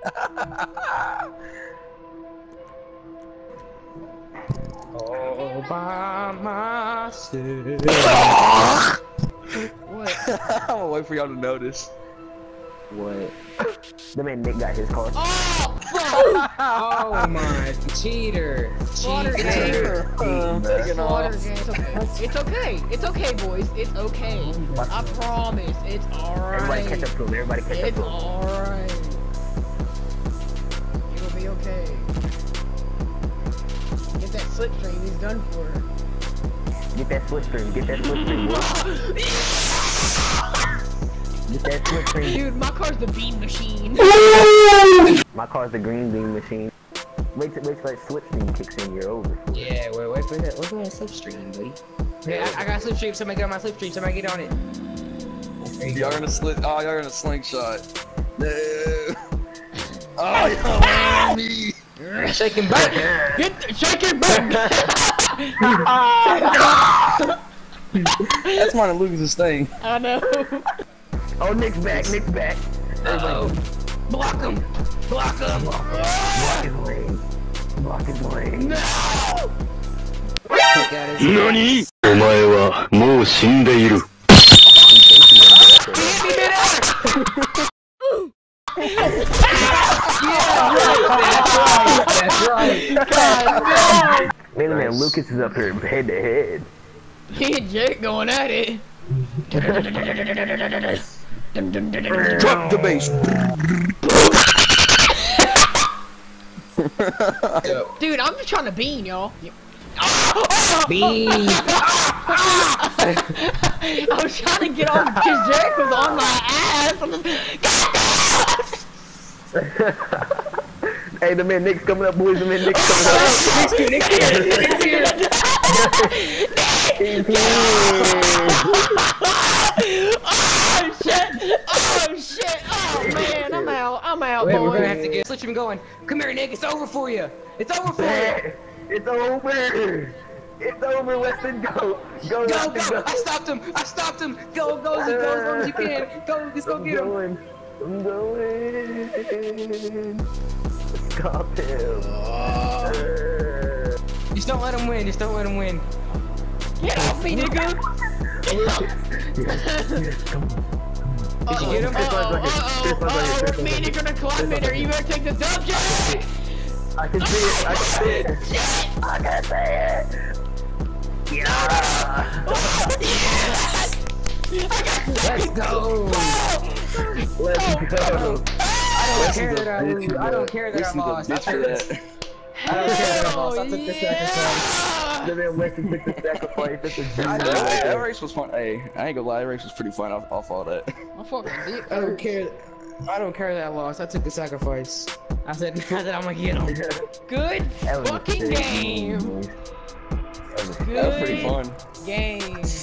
All by myself. What? I'm gonna wait for y'all to notice. What? The man Nick got his car. Oh! Oh my cheater. Slaughter Cheater. game. Taking Slaughter off. game. It's okay. It's okay, boys. It's okay. I promise. It's alright. Everybody catch up to him. Everybody catch up It's to him. alright. It'll be okay. Get that slipstream. He's done for. Get that slipstream. Get that slipstream, boy. Get that slipstream. Dude, my car's the beam machine. My car's the green bean machine. Wait till that slipstream kicks in, you're over. Yeah, wait for that. Wait for that slipstream, buddy. Yeah, I got slipstream. Somebody get on my slipstream. Somebody get on it. There you Y'all go. gonna slit. Oh, y'all gonna slingshot. No. Oh, y'all ran me. Shake him back. Shake it back. That's mine and Lucas's thing. I know. Oh, Nick's back. Nick's back. Uh-oh. Block him. Block him. Block his lane. Block his lane. No. Kick out his ass. お前はもう死んでいる。 That's right. Wait a minute, Lucas is up here head to head. He and Jake going at it. Drop the bass. Dude, I'm just trying to bean, y'all. Bean. I was trying to get off because Jake was on my ass. Hey, the man Nick's coming up, boys. The man Nick's coming up. Nick's here. Oh shit! Oh shit! Oh man, I'm out, Wait, boys. we're gonna have to get switch him going. Come here, Nick. It's over for you. It's over for you. It's over. It's over. Weston, go. Go, Go, Weston, go! I stopped him! I stopped him! Go, go, as long as you can! Go, let's go get him! I'm going. Stop him. Just don't let him win, just don't let him win. Get off me, nigga! Did you get him? Uh-oh, me and you're gonna climb in there. You better take the dub, Jake! I can see it. I can see it. I can see it. Yeah. Let's go! Let's go. I don't care that I lost. I took the sacrifice. The man Weston took the sacrifice. That's a That race was fun. Hey, I ain't gonna lie, that race was pretty fun off all that. My fucking dick. I don't care. I don't care that I lost. I took the sacrifice. I said, now that I'm gonna get him. Good That was fucking sick. game. That was pretty fun. Game.